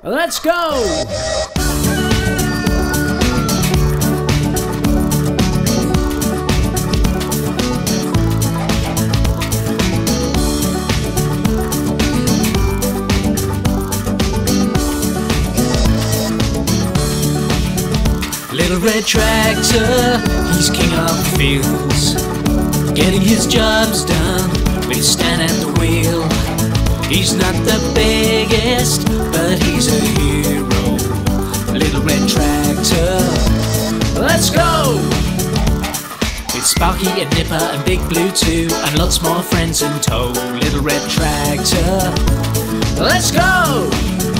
Let's go! Little red tractor, he's king of the fields, getting his jobs done with his stand at the wheel. He's not the biggest, but he's a hero. Little red tractor, let's go! With Sparky and Nipper and Big Blue too, and lots more friends in tow. Little red tractor, let's go!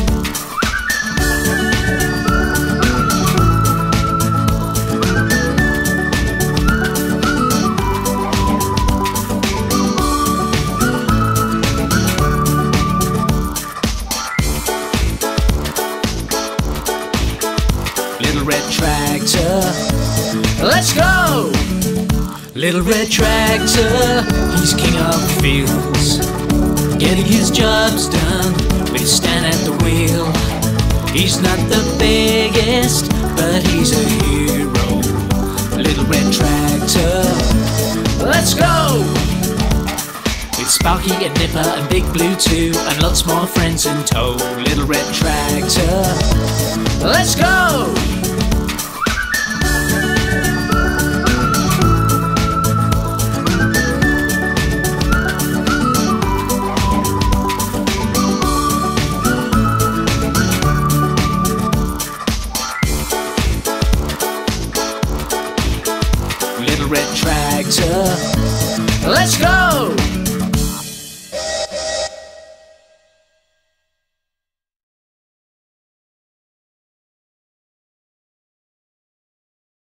Little red tractor, let's go! Little red tractor, he's king of the fields, getting his jobs done with his stand at the wheel. He's not the biggest, but he's a hero. Little red tractor, let's go! With Sparky and Nipper and Big Blue too, and lots more friends in tow. Little red tractor, let's go!